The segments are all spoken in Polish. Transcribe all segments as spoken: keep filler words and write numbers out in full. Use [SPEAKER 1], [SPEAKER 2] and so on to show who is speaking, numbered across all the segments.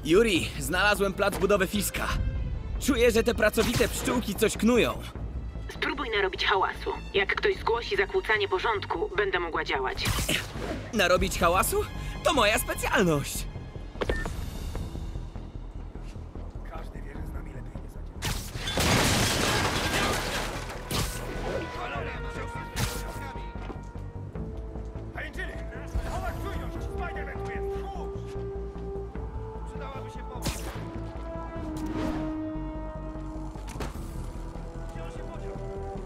[SPEAKER 1] Yuri, znalazłem plac budowy Fiska. Czuję, że te pracowite pszczółki coś knują.
[SPEAKER 2] Spróbuj narobić hałasu. Jak ktoś zgłosi zakłócanie porządku, będę mogła działać.
[SPEAKER 1] Narobić hałasu? To moja specjalność.
[SPEAKER 3] Każdy wie, że z nami lepiej nie zadziała. Pajęczyny! Zachować czujność! Spider-Man tu jest! Tchórz! Przydałaby się pomoc. Gdzie on się podział?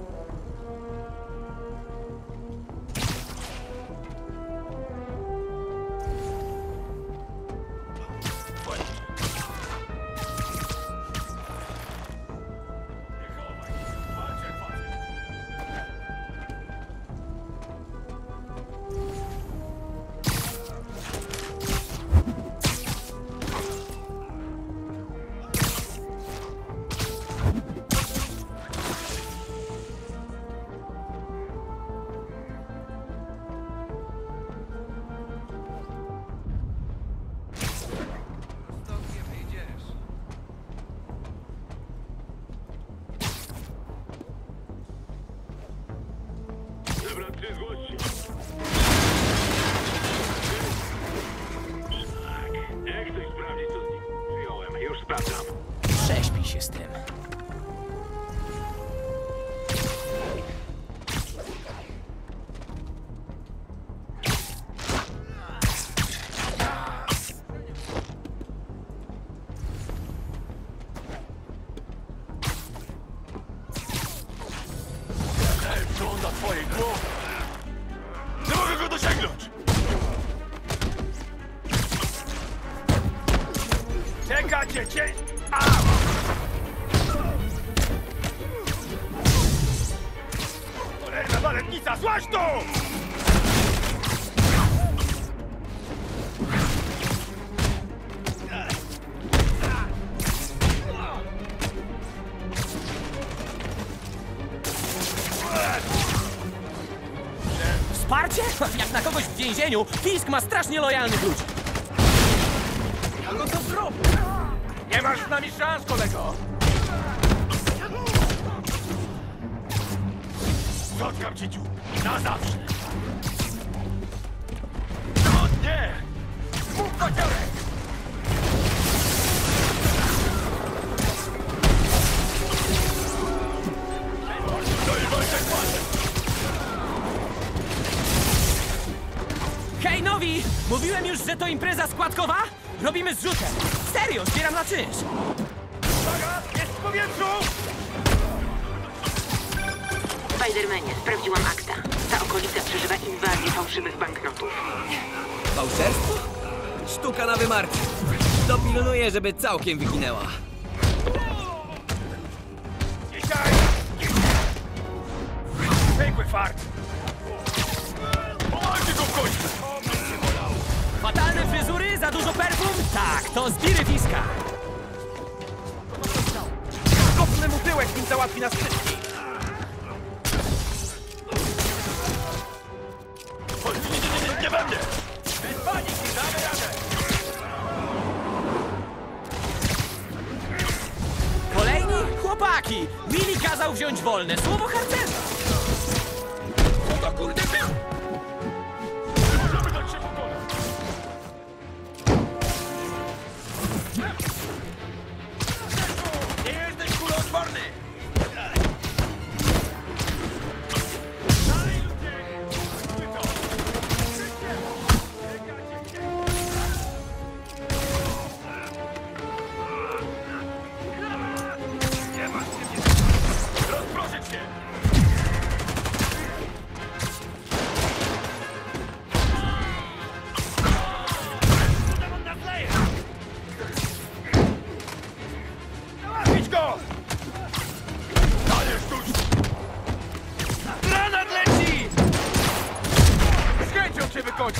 [SPEAKER 4] Jak ktoś sprawdzi, co z nim przyjąłem, już sprawdzam.
[SPEAKER 1] Prześpij się z tym.
[SPEAKER 3] Co on na twojej głowie? Nie mogę go dosięgnąć! Czekacie, cię! Au! Cholerna baletnica, złaź tu!
[SPEAKER 1] Wsparcie? Jak na kogoś w więzieniu, Fisk ma strasznie lojalnych ludzi.
[SPEAKER 3] Ja go to zrobię! Nie masz z nami szans, kolego! Spotkam cię, dziu! Na zawsze! No nie! Mów kociołek!
[SPEAKER 1] Hej, nowi! Mówiłem już, że to impreza składkowa? Robimy zrzutem. Serio, zbieram na czynsz.
[SPEAKER 3] Uwaga! Jest w powietrzu!
[SPEAKER 2] Spidermanie, sprawdziłam akta. Ta okolica przeżywa inwazję fałszywych banknotów.
[SPEAKER 1] Fałszerstwo? Sztuka na wymarcie. Dopilnuję, żeby całkiem wyginęła.
[SPEAKER 3] Dzisiaj! Pękły fart! Pomalcie go w końcu!
[SPEAKER 1] Fatalne fryzury? Za dużo perfum? Tak, to zbiry Fiska.
[SPEAKER 3] Kopnę mu tyłek, nim załatwi nas wszystkich! O, nie, nie, nie, nie, nie we mnie! Bez paniki, damy radę!
[SPEAKER 1] Kolejni? Chłopaki! Willi kazał wziąć wolne. Słowo harcerza.
[SPEAKER 3] Co to kurde był? Nie możemy dać się pokonać! Nie jesteś kuloodporny! Dalej, ludzie! Zróbmy to! Nie ma ciebie! Rozproszyć się! Załatwić go! Dajesz tuż! Granat leci! Z chęcią cię wykończę!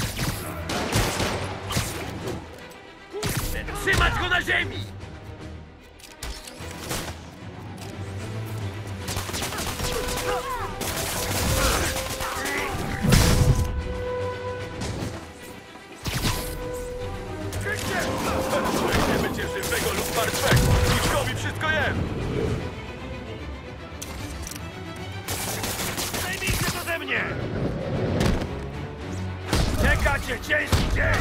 [SPEAKER 3] Trzymać go na ziemi! Krzyście! martwego! Ludzkowi wszystko jest! Zajmijcie to ze mnie! Czekacie ciężki dzień!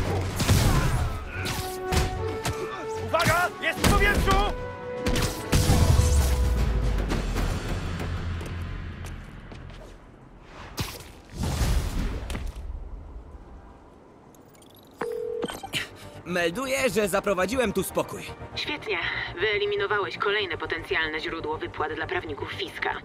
[SPEAKER 3] Uwaga! Jest w powietrzu!
[SPEAKER 1] Melduję, że zaprowadziłem tu spokój.
[SPEAKER 2] Świetnie. Wyeliminowałeś kolejne potencjalne źródło wypłat dla prawników Fiska.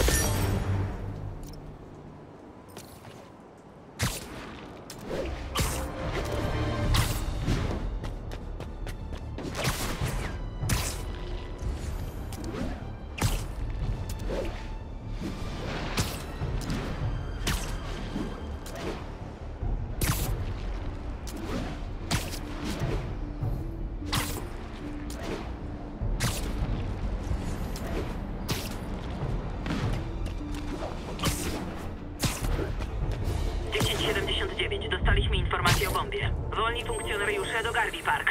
[SPEAKER 2] dziesięć siedemdziesiąt dziewięć. Dostaliśmy informację o bombie. Wolni funkcjonariusze do Garvey Park.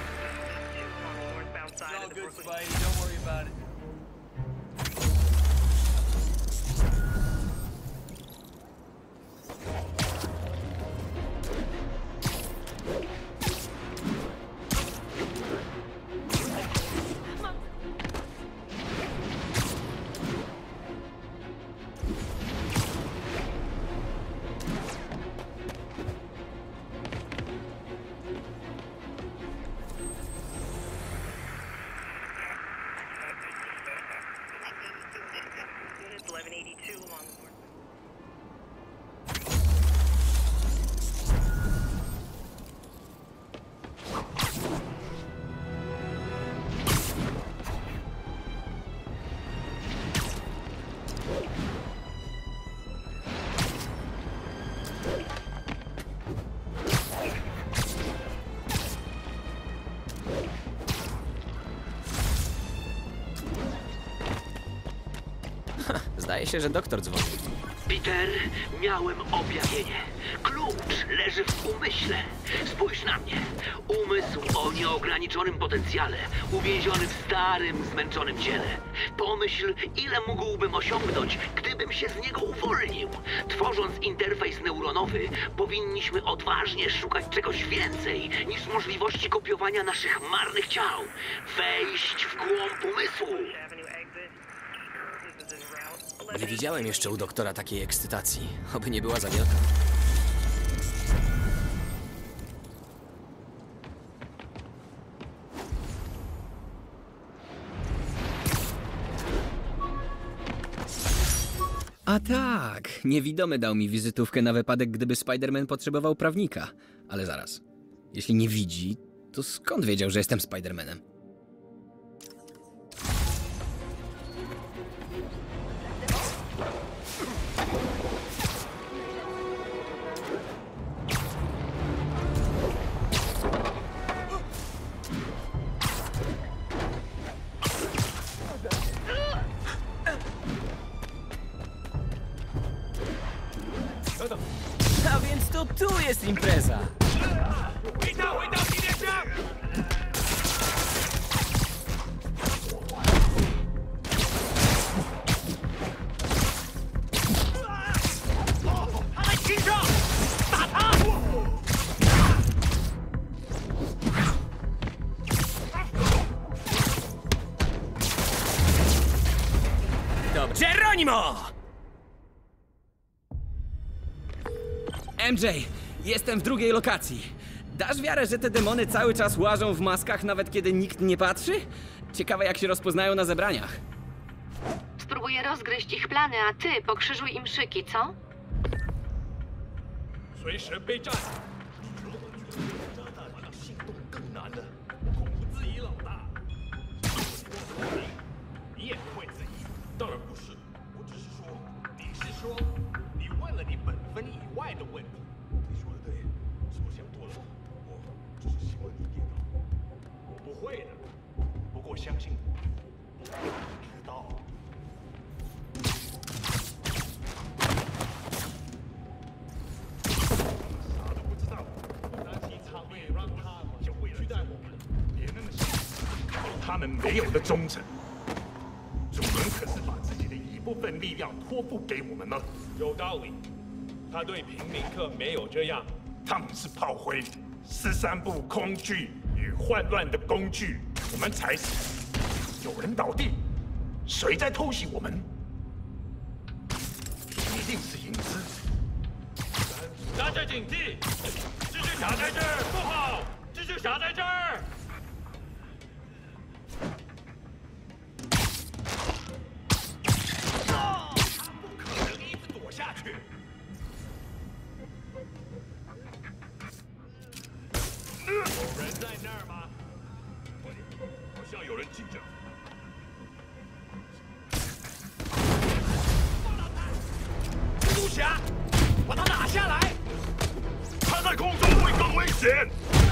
[SPEAKER 5] eleven eighty-two Longport.
[SPEAKER 1] Zdaje się, że doktor dzwoni.
[SPEAKER 6] Peter, miałem objawienie. Klucz leży w umyśle. Spójrz na mnie. Umysł o nieograniczonym potencjale, uwięziony w starym, zmęczonym ciele. Pomyśl, ile mógłbym osiągnąć, gdybym się z niego uwolnił. Tworząc interfejs neuronowy, powinniśmy odważnie szukać czegoś więcej niż możliwości kopiowania naszych marnych ciał. Wejść w głąb umysłu.
[SPEAKER 5] Avenue exit. This is route.
[SPEAKER 1] Nie widziałem jeszcze u doktora takiej ekscytacji. Oby nie była za wielka. A tak, niewidomy dał mi wizytówkę na wypadek, gdyby Spider-Man potrzebował prawnika. Ale zaraz, jeśli nie widzi, to skąd wiedział, że jestem Spider-Manem? A więc to tu jest impreza!
[SPEAKER 3] Witam, witam, witam! Ale Kingo! Tata!
[SPEAKER 1] Dobrze, Geronimo! M J, jestem w drugiej lokacji. Dasz wiarę, że te demony cały czas łażą w maskach, nawet kiedy nikt nie patrzy? Ciekawe, jak się rozpoznają na zebraniach.
[SPEAKER 7] Spróbuję rozgryźć ich plany, a ty pokrzyżuj im szyki, co?
[SPEAKER 3] 随时备战。如果觉得加大这个行动更难的，恐怖自疑老大。你也不会自疑？当然不是，我只是说，你是说，你问了你本分以外的问题。你说的对，是我想多了。我只是希望你跌倒。我不会的，不过相信我，你知道。 啥都不知道，拿起场面让他就委屈在我们，别那么想。 他们没有的忠诚。主人可是把自己的一部分力量托付给我们了。
[SPEAKER 4] 有道理，他对平民客没有这样。
[SPEAKER 3] 他们是炮灰，十三部空具与混乱的工具，我们才是。有人倒地，谁在偷袭我们？一定是影子。
[SPEAKER 4] 大家警惕，蜘蛛侠在这儿，不好，蜘蛛侠在这儿。
[SPEAKER 3] 不可能一直躲下去。
[SPEAKER 4] 有人在那儿吗？
[SPEAKER 3] 好像有人进着。蜘蛛侠，把他打下来！他在空中会更危险。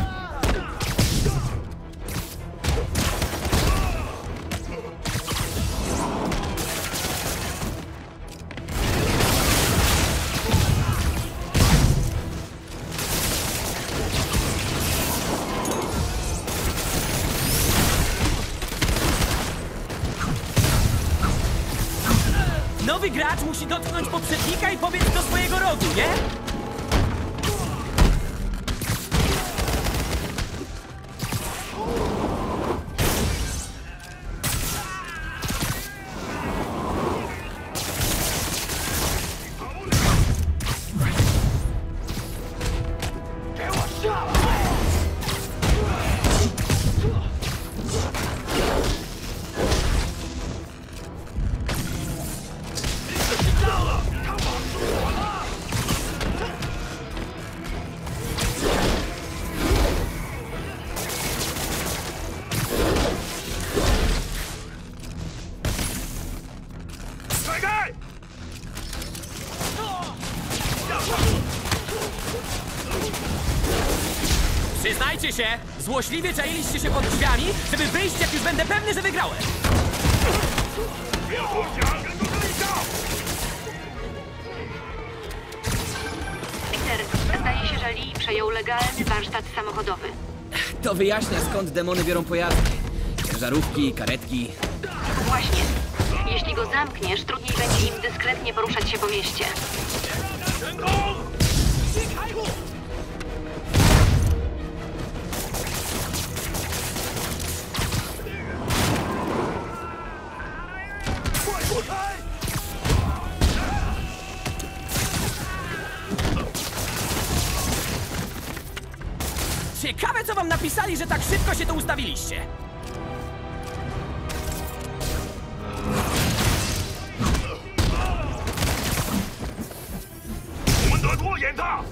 [SPEAKER 8] Nowy gracz musi dotknąć poprzednika i pobiec do swojego rogu, nie? Przyznajcie się, złośliwie czailiście się pod drzwiami, żeby wyjść, jak już będę pewny, że wygrałem.
[SPEAKER 7] Peter, zdaje się, że Lee przejął legalny warsztat samochodowy.
[SPEAKER 1] To wyjaśnia, skąd demony biorą pojazdy. Ciężarówki, karetki.
[SPEAKER 7] Właśnie. Jeśli go zamkniesz, trudniej będzie im dyskretnie poruszać się po mieście.
[SPEAKER 8] Ciekawe, co wam napisali, że tak szybko się to ustawiliście.
[SPEAKER 3] 我们得拖延他。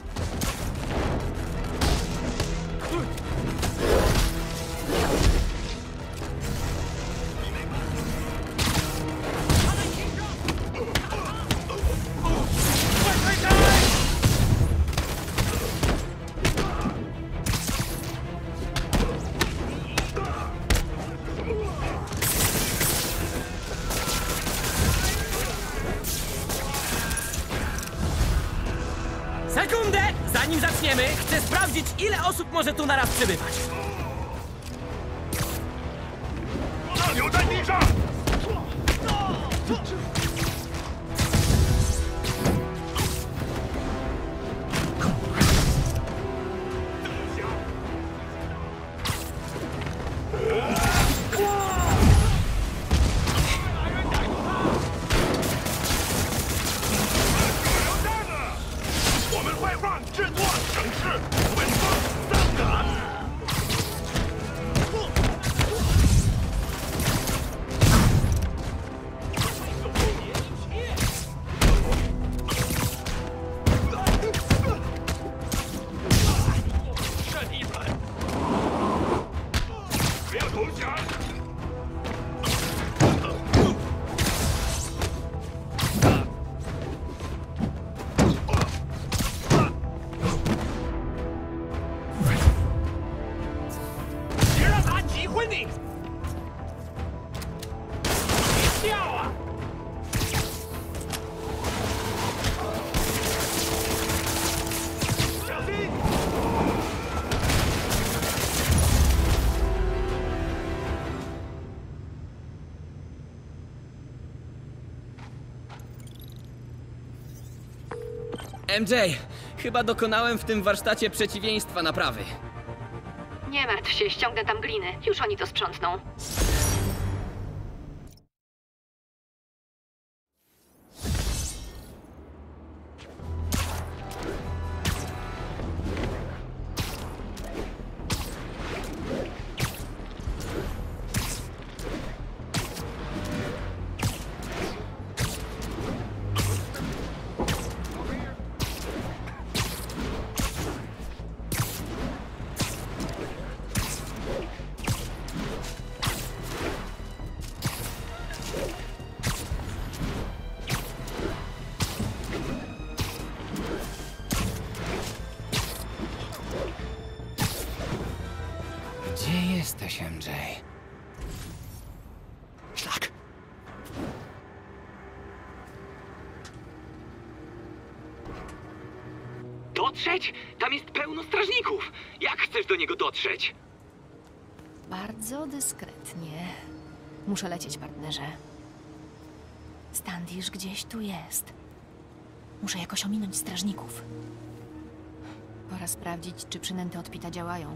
[SPEAKER 8] Sekundę! Zanim zaczniemy, chcę sprawdzić, ile osób może tu naraz przebywać.
[SPEAKER 3] 留在地上。我们会让这座城市稳风三感。 别让他击昏你！别跳啊！小心！
[SPEAKER 1] M J, chyba dokonałem w tym warsztacie przeciwieństwa naprawy.
[SPEAKER 7] Nie martw się, ściągnę tam gliny. Już oni to sprzątną.
[SPEAKER 1] Gdzie jesteś, M J? Szlak!
[SPEAKER 6] Dotrzeć? Tam jest pełno strażników. Jak chcesz do niego dotrzeć?
[SPEAKER 9] Bardzo dyskretnie. Muszę lecieć, partnerze. Standish gdzieś tu jest. Muszę jakoś ominąć strażników. Pora sprawdzić, czy przynęty od Pita działają.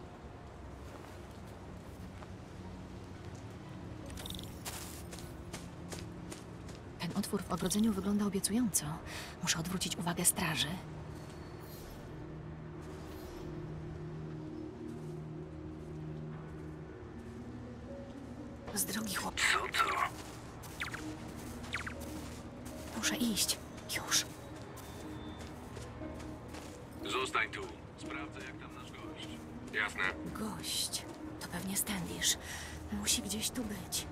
[SPEAKER 9] Ten otwór w ogrodzeniu wygląda obiecująco. Muszę odwrócić uwagę straży. Z drogi, chłop.
[SPEAKER 6] Co to?
[SPEAKER 9] Muszę iść. Już.
[SPEAKER 3] Zostań tu. Sprawdzę, jak tam nasz gość. Jasne.
[SPEAKER 9] Gość. To pewnie Standish. Musi gdzieś tu być.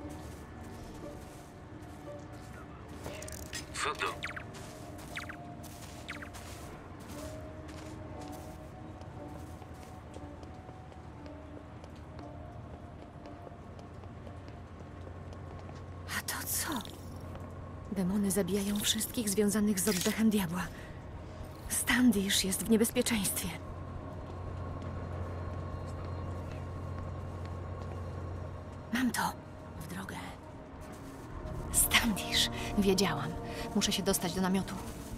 [SPEAKER 3] Co to?
[SPEAKER 9] A to co? Demony zabijają wszystkich związanych z oddechem diabła. Standish jest w niebezpieczeństwie. Mam to. W drogę. Standish. Wiedziałam. Muszę się dostać do namiotu.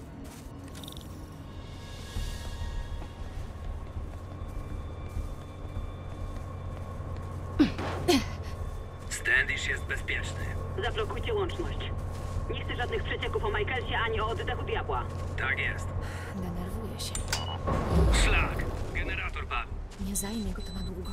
[SPEAKER 6] Standish jest bezpieczny.
[SPEAKER 2] Zablokujcie łączność. Nie chcę żadnych przecieków o Michaelsie ani o oddechu diabła.
[SPEAKER 6] Tak jest.
[SPEAKER 9] Denerwuję się.
[SPEAKER 6] Szlak! Generator padł.
[SPEAKER 9] Nie zajmie go to na długo.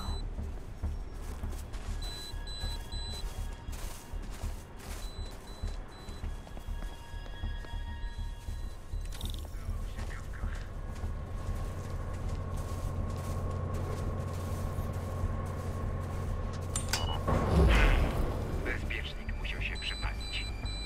[SPEAKER 6] Bezpiecznik musiał się przepalić.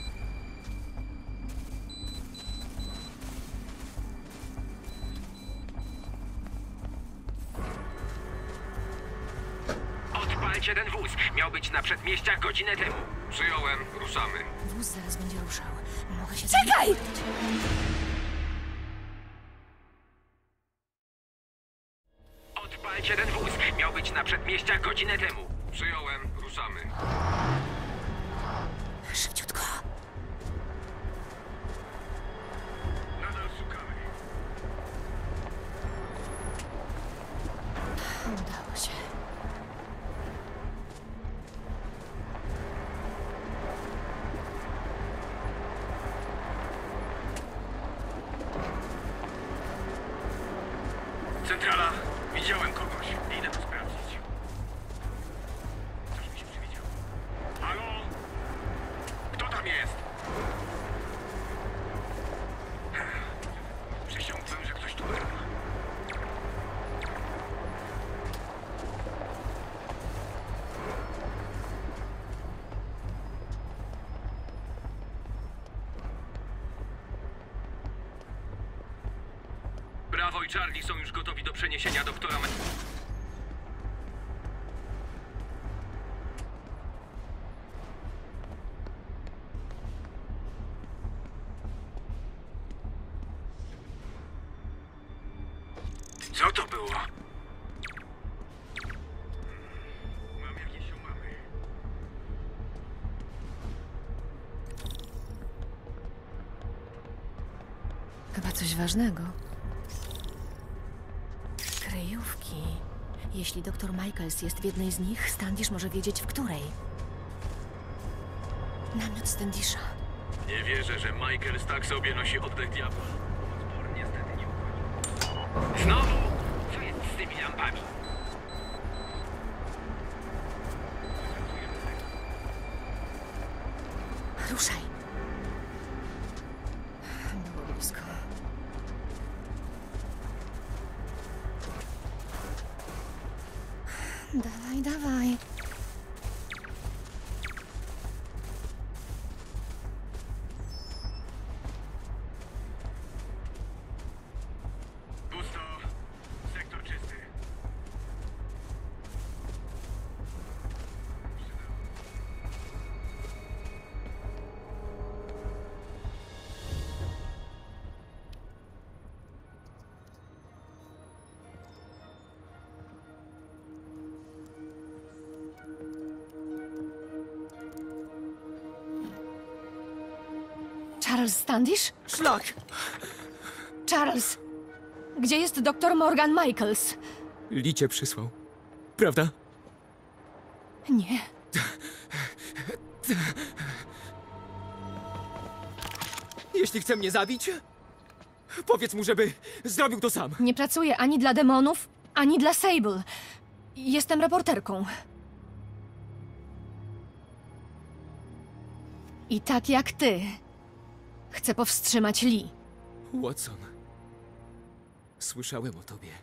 [SPEAKER 6] Odpalcie ten wóz. Miał być na przedmieściach godzinę temu.
[SPEAKER 3] Przyjąłem. Ruszamy.
[SPEAKER 9] Wóz zaraz będzie ruszał. Mogę się... Czekaj!
[SPEAKER 6] Odpalcie ten wóz. Miał być na przedmieściach godzinę temu.
[SPEAKER 3] Przyjąłem. Ruszamy.
[SPEAKER 9] Szybciutko.
[SPEAKER 3] Nadal szukamy.
[SPEAKER 9] Udało się.
[SPEAKER 3] Centrala. Widziałem kogoś. Idę to sprawdzić. Coś mi się przywidziało. Halo? Kto tam jest? Przysiągłem, że ktoś tu był.
[SPEAKER 6] Bravo i Charlie są już gotowi do przeniesienia doktora Me...
[SPEAKER 3] Co to było? Mam jakieś umamy.
[SPEAKER 9] Chyba coś Coś ważnego. Kryjówki. Jeśli doktor Michaels jest w jednej z nich, Standish może wiedzieć, w której. Namiot Standisha.
[SPEAKER 3] Nie wierzę, że Michaels tak sobie nosi oddech diabła. Spór niestety nie uchodzi. Znowu? Co jest z tymi lampami?
[SPEAKER 9] Ruszaj. Było blisko. Dawaj, dawaj.
[SPEAKER 3] Pusto. Sektor czysty.
[SPEAKER 9] Charles Standish?
[SPEAKER 8] Szlak!
[SPEAKER 9] Charles! Gdzie jest doktor Morgan Michaels?
[SPEAKER 8] Lee cię przysłał. Prawda?
[SPEAKER 9] Nie.
[SPEAKER 8] Jeśli chce mnie zabić, powiedz mu, żeby zrobił to sam.
[SPEAKER 9] Nie pracuję ani dla demonów, ani dla Sable. Jestem reporterką. I tak jak ty, chcę powstrzymać Lee.
[SPEAKER 8] Watson, słyszałem o tobie.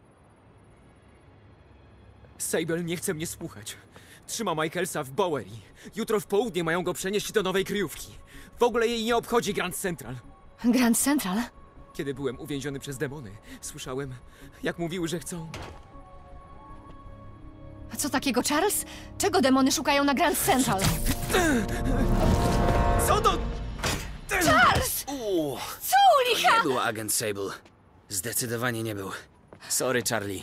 [SPEAKER 8] Sable nie chce mnie słuchać. Trzyma Michaelsa w Bowery. Jutro w południe mają go przenieść do nowej kryjówki. W ogóle jej nie obchodzi Grand Central.
[SPEAKER 9] Grand Central?
[SPEAKER 8] Kiedy byłem uwięziony przez demony, słyszałem, jak mówiły, że chcą...
[SPEAKER 9] A co takiego, Charles? Czego demony szukają na Grand Central?
[SPEAKER 8] Co to?
[SPEAKER 9] Charles!
[SPEAKER 1] Uuu,
[SPEAKER 9] Co u licha?
[SPEAKER 1] nie był agent Sable. Zdecydowanie nie był. Sorry, Charlie.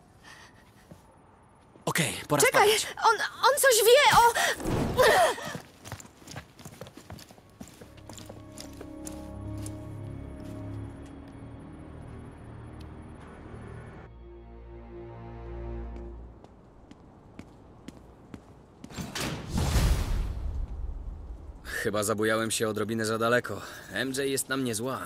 [SPEAKER 1] Okej, pora
[SPEAKER 9] Czekaj,
[SPEAKER 1] spadać.
[SPEAKER 9] on, on coś wie o...
[SPEAKER 1] Chyba zabujałem się odrobinę za daleko. M J jest na mnie zła.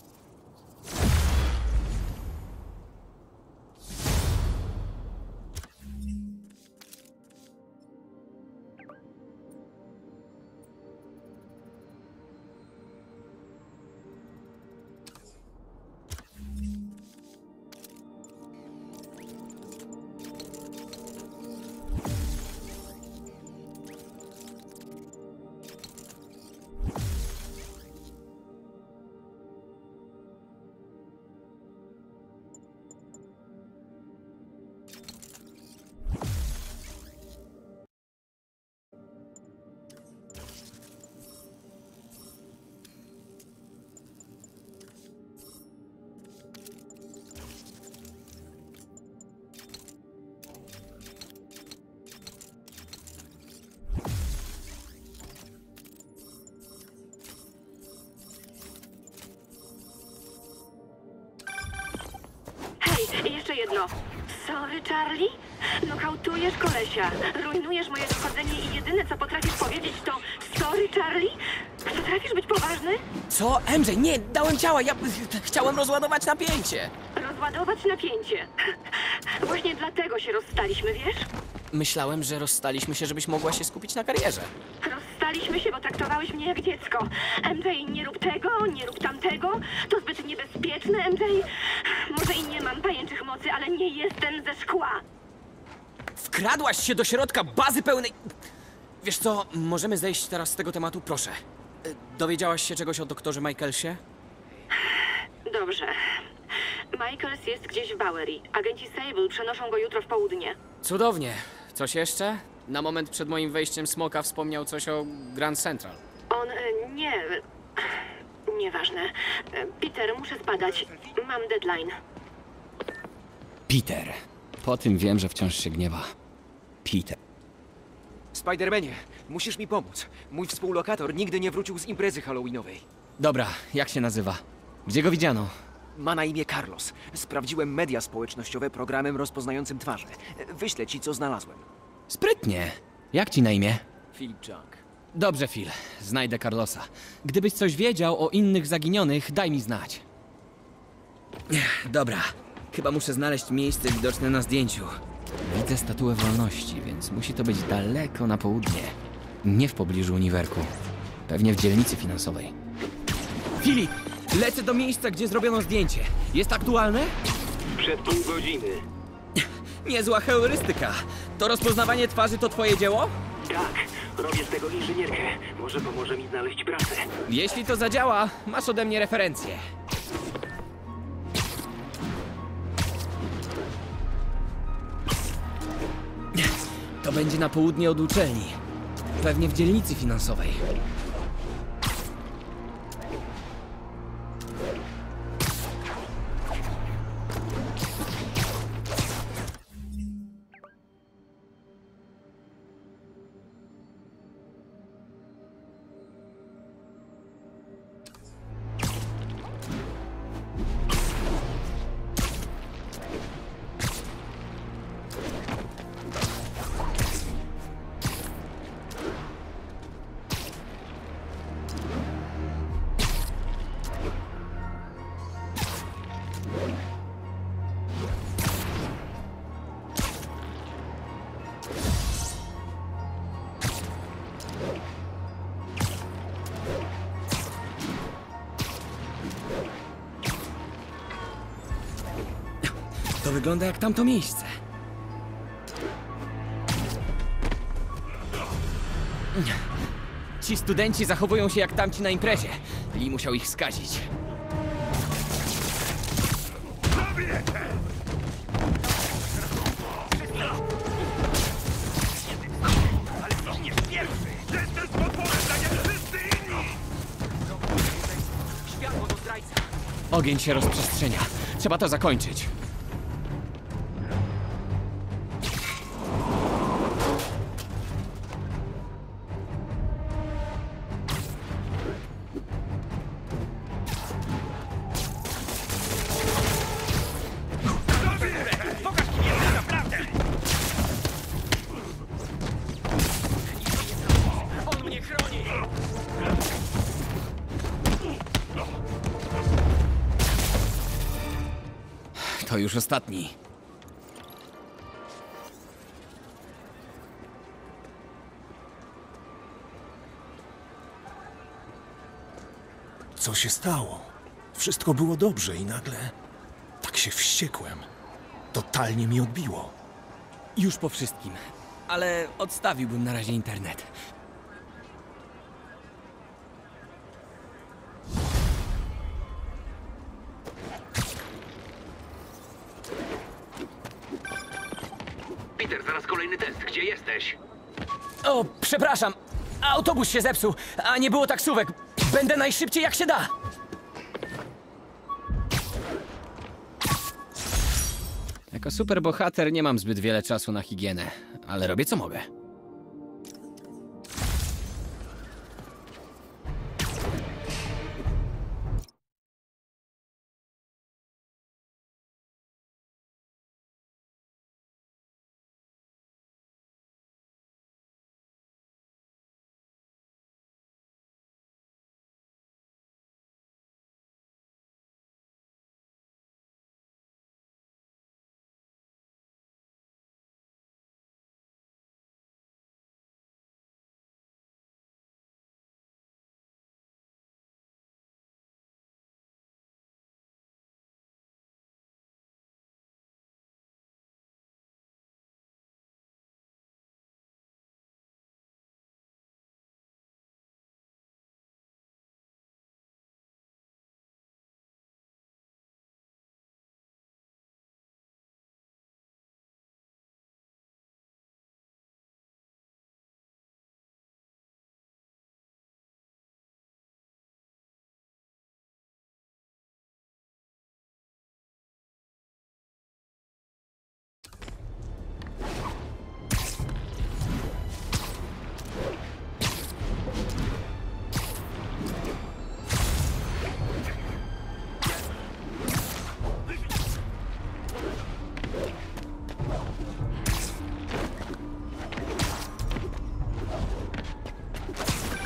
[SPEAKER 2] Hej, jeszcze jedno. Sorry, Charlie? Nokautujesz kolesia, rujnujesz moje dochodzenie i jedyne, co potrafisz powiedzieć, to sorry, Charlie? Potrafisz być poważny?
[SPEAKER 8] Co? M J, nie, dałem ciała, ja chciałem rozładować napięcie.
[SPEAKER 2] Rozładować napięcie. Właśnie dlatego się rozstaliśmy, wiesz?
[SPEAKER 8] Myślałem, że rozstaliśmy się, żebyś mogła się skupić na karierze.
[SPEAKER 2] Rozstaliśmy się, bo traktowałeś mnie jak dziecko. M J, nie rób tego, nie rób tamtego. To zbyt niebezpieczne, M J. Może i nie mam pajęczych mocy, ale nie jestem ze szkła.
[SPEAKER 8] Wkradłaś się do środka bazy pełnej... Wiesz co, możemy zejść teraz z tego tematu, proszę. Y, Dowiedziałaś się czegoś o doktorze Michaelsie?
[SPEAKER 2] Dobrze. Michaels jest gdzieś w Bowery. Agenci Sable przenoszą go jutro w południe.
[SPEAKER 1] Cudownie. Coś jeszcze? Na moment przed moim wejściem Smoka wspomniał coś o Grand Central.
[SPEAKER 2] On... e, nie... Nieważne. E, Peter, muszę spadać. Mam deadline.
[SPEAKER 1] Peter. Po tym wiem, że wciąż się gniewa. Peter.
[SPEAKER 10] Spidermanie, musisz mi pomóc. Mój współlokator nigdy nie wrócił z imprezy halloweenowej.
[SPEAKER 1] Dobra, jak się nazywa? Gdzie go widziano?
[SPEAKER 10] Ma na imię Carlos. Sprawdziłem media społecznościowe programem rozpoznającym twarze. Wyślę ci, co znalazłem.
[SPEAKER 1] Sprytnie. Jak ci na imię?
[SPEAKER 10] Philip Junk.
[SPEAKER 1] Dobrze, Phil. Znajdę Carlosa. Gdybyś coś wiedział o innych zaginionych, daj mi znać. Ech, Dobra. Chyba muszę znaleźć miejsce widoczne na zdjęciu. Widzę statuę wolności, więc musi to być daleko na południe. Nie w pobliżu uniwerku. Pewnie w dzielnicy finansowej. Filip! Lecę do miejsca, gdzie zrobiono zdjęcie. Jest aktualne?
[SPEAKER 11] Przed pół godziny.
[SPEAKER 1] Niezła heurystyka. To rozpoznawanie twarzy to twoje dzieło?
[SPEAKER 11] Tak, robię z tego inżynierkę. Może pomoże mi znaleźć pracę.
[SPEAKER 1] Jeśli to zadziała, masz ode mnie referencję. To będzie na południe od uczelni. Pewnie w dzielnicy finansowej. To wygląda jak tamto miejsce. Ci studenci zachowują się jak tamci na imprezie. Lee musiał ich skazić. Ogień się rozprzestrzenia. Trzeba to zakończyć.
[SPEAKER 8] On mnie chroni!
[SPEAKER 1] To już ostatni.
[SPEAKER 12] Co się stało? Wszystko było dobrze i nagle tak się wściekłem. Totalnie mi odbiło.
[SPEAKER 1] Już po wszystkim. Ale odstawiłbym na razie internet.
[SPEAKER 6] Peter, zaraz kolejny test. Gdzie jesteś?
[SPEAKER 8] O, przepraszam. Autobus się zepsuł, a nie było taksówek. Będę najszybciej jak się da.
[SPEAKER 1] Jako superbohater nie mam zbyt wiele czasu na higienę, ale robię co mogę.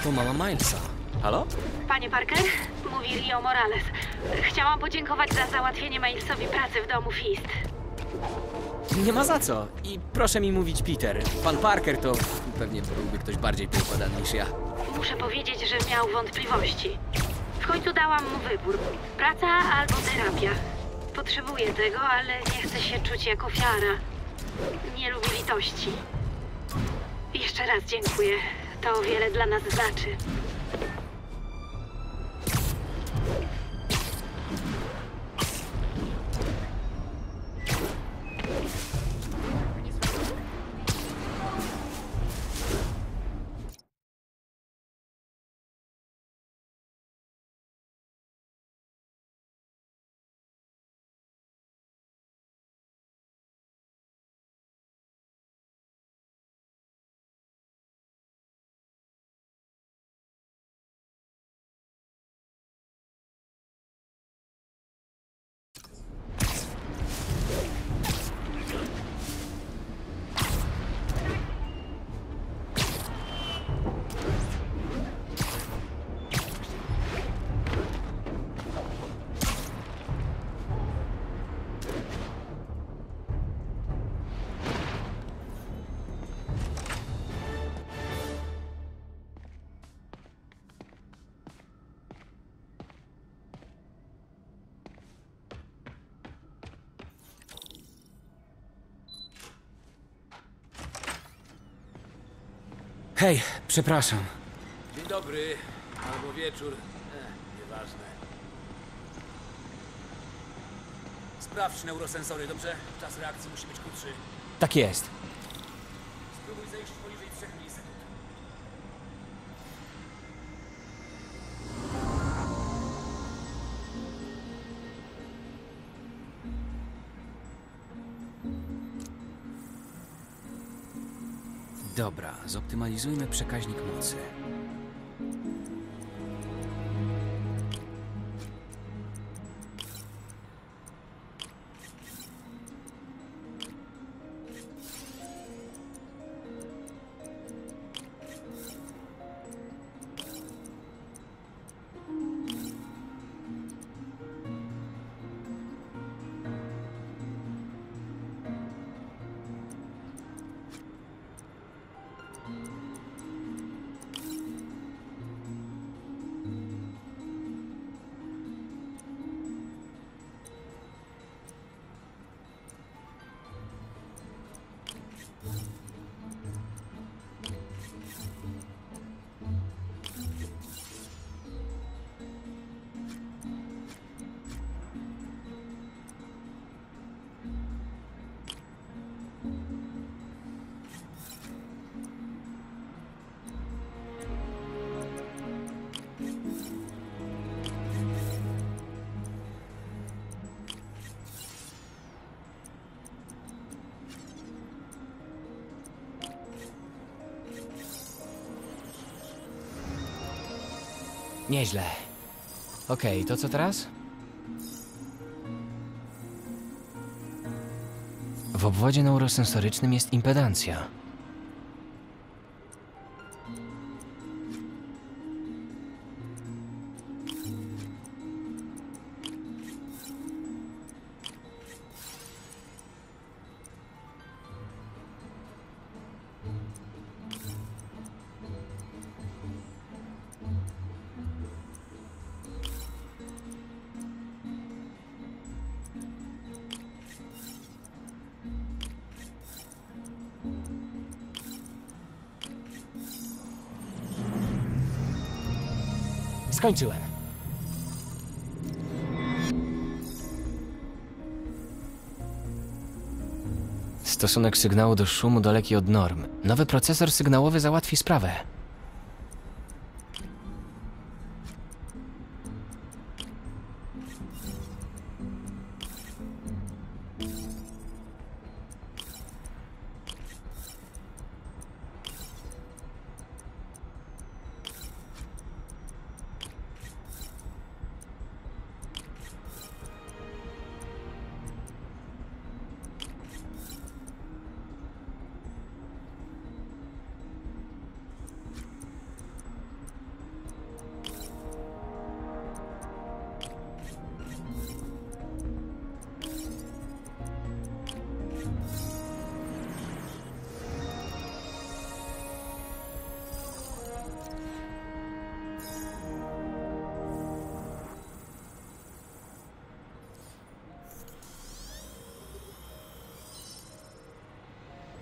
[SPEAKER 8] To mama Milesa. Halo?
[SPEAKER 7] Panie Parker, mówi Rio Morales. Chciałam podziękować za załatwienie Milesowi pracy w domu Fist.
[SPEAKER 8] Nie ma za co. I proszę mi mówić Peter. Pan Parker to pewnie byłby ktoś bardziej poukładany niż ja.
[SPEAKER 7] Muszę powiedzieć, że miał wątpliwości. W końcu dałam mu wybór. Praca albo terapia. Potrzebuję tego, ale nie chcę się czuć jak ofiara. Nie lubię litości. Jeszcze raz dziękuję. To wiele dla nas znaczy.
[SPEAKER 8] Hej, przepraszam.
[SPEAKER 6] Dzień dobry, albo wieczór. Eh, nieważne. Sprawdź neurosensory, dobrze? Czas reakcji musi być krótszy.
[SPEAKER 8] Tak jest.
[SPEAKER 6] Spróbuj zejść poniżej trzech milisekund.
[SPEAKER 8] Dobra, zoptymalizujmy przekaźnik mocy.
[SPEAKER 1] Nieźle. Okej, to co teraz? W obwodzie neurosensorycznym jest impedancja. Skończyłem. Stosunek sygnału do szumu daleki od norm. Nowy procesor sygnałowy załatwi sprawę.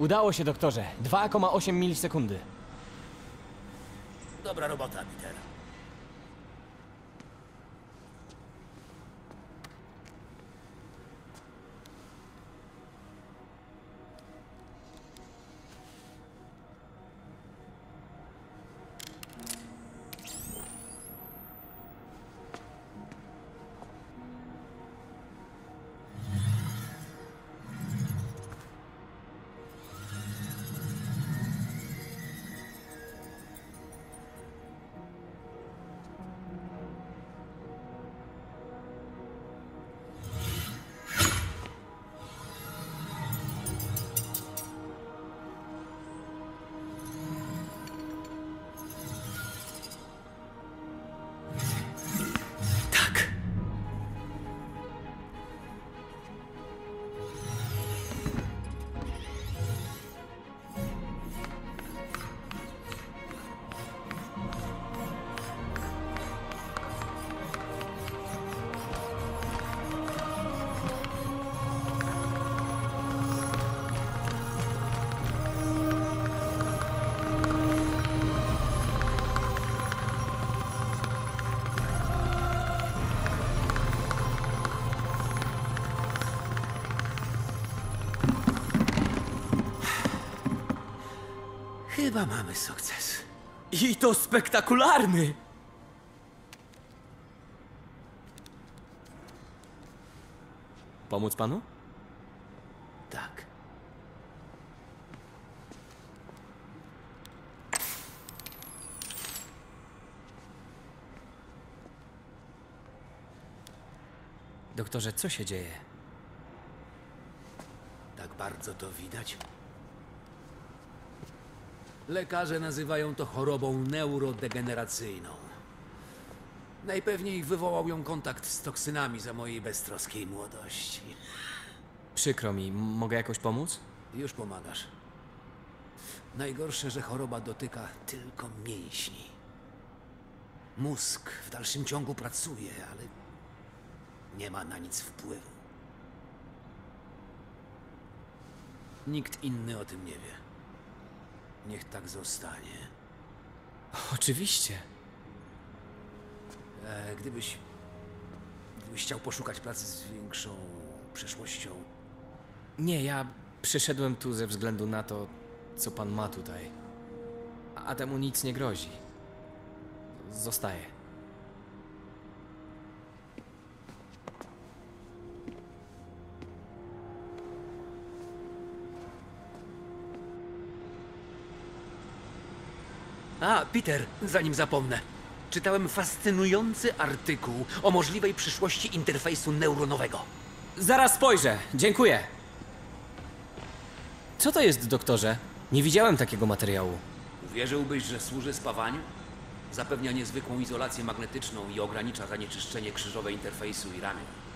[SPEAKER 1] Udało się, doktorze. dwa przecinek osiem milisekundy.
[SPEAKER 13] Dobra robota, Peter. Chyba mamy sukces.
[SPEAKER 8] I to spektakularny! Pomóc panu?
[SPEAKER 13] Tak.
[SPEAKER 8] Doktorze, co się dzieje?
[SPEAKER 13] Tak bardzo to widać. Lekarze nazywają to chorobą neurodegeneracyjną. Najpewniej wywołał ją kontakt z toksynami za mojej beztroskiej młodości.
[SPEAKER 8] Przykro mi, mogę jakoś pomóc?
[SPEAKER 13] Już pomagasz. Najgorsze, że choroba dotyka tylko mięśni. Mózg w dalszym ciągu pracuje, ale nie ma na nic wpływu. Nikt inny o tym nie wie. Niech tak zostanie.
[SPEAKER 8] Oczywiście.
[SPEAKER 13] E, gdybyś... Gdybyś chciał poszukać pracy z większą przyszłością...
[SPEAKER 8] Nie, ja przyszedłem tu ze względu na to, co pan ma tutaj. A temu nic nie grozi. Zostaję.
[SPEAKER 13] A, Peter, zanim zapomnę. Czytałem fascynujący artykuł o możliwej przyszłości interfejsu neuronowego.
[SPEAKER 8] Zaraz spojrzę. Dziękuję. Co to jest, doktorze? Nie widziałem takiego materiału.
[SPEAKER 13] Wierzyłbyś, że służy spawaniu? Zapewnia niezwykłą izolację magnetyczną i ogranicza zanieczyszczenie krzyżowe interfejsu i ramion.